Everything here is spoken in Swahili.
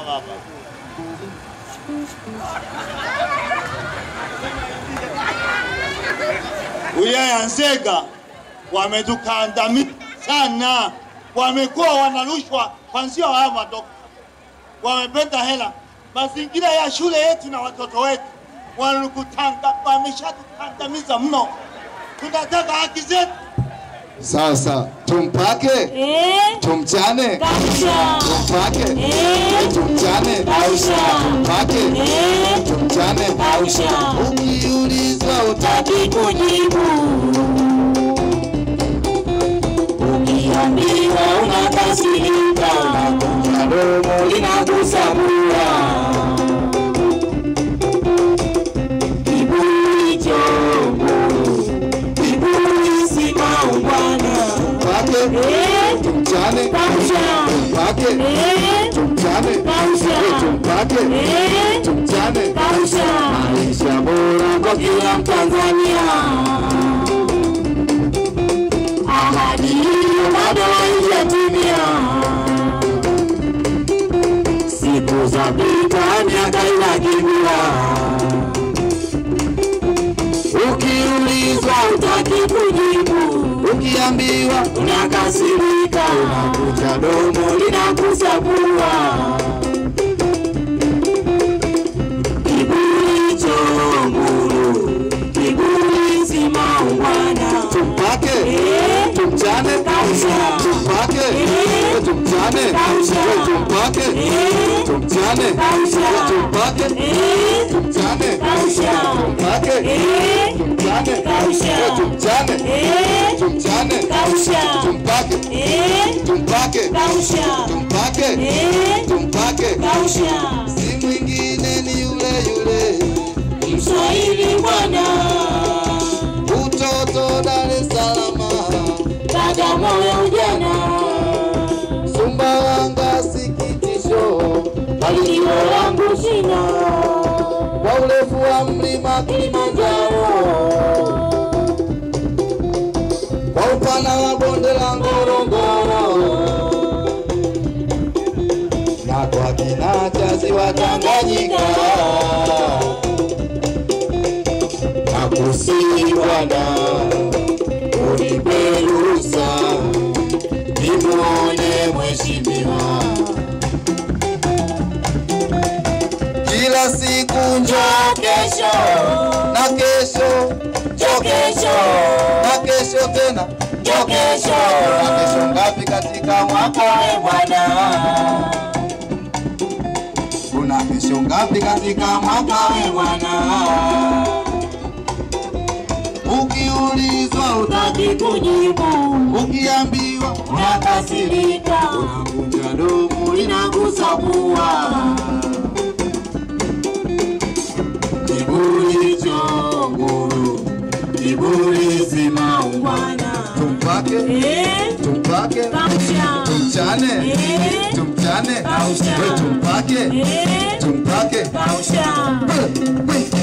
baba. Wilaya ya Nzega wametukandamiza sana, wamekuwa wanarushwa kwanzia haya madogo, wamependa hela. Mazingira ya shule yetu na watoto wetu wameshatukandamiza mno. Tunataka haki zetu. Sasa tumpake, tumchane, tumpake, tumchane, tumpake, tumchane. Ukiulizwa utaki kujibu, ukiambiwa unakasirika, unakunja domo linakusabua. Kiburi chongo, kiburi si maungwana. Tumchane, tumpake, tumchane, tumpake, tumchane. Maisha bora kwa kila Mtanzania. Ahadi hiyo bado haijatimia. Siku za vita miaka inakimbia. Ukiulizwa utaki kujibu, ukiambiwa unakasirika, unakunja domo linakusabua. Kiburi chonguru, kiburi si maungwana. Tumpake, tumchane, tumpake, tumchane, tumpake, tumchane, tumpake, tumchane, tumpake, tumchane, tumchane, tumchane, tumpake, tumpake, tumpake, tumpake. Si mwingine ni yule yule Mswahili bwana, utoto Dar es Salaam, Bagamoyo ujana, Sumbawanga sikitisho, Barikiwa langu shina, kwa urefu wa mlima Kilimanjaro, kwa upana wa bonde la Ngorongoro, na kwa kina cha ziwa Tanganyika. Nakusihi Bwana unipe ruhusa nimuone mheshimiwa. Kila siku njoo kesho, na kesho, njoo kesho, na kesho tena, njoo kesho. Na kesho ngapi katika mwaka we Bwana? Kuna kesho ngapi katika mwaka we Bwana? Ukiulizwa utaki kujibu, ukiambiwa unakasirika, unakunja domo linakusabua. Kiburi chonguru, kiburi si maungwana. Tumpake, tumpake, tumchane, tumchane, tumpake, tumpake.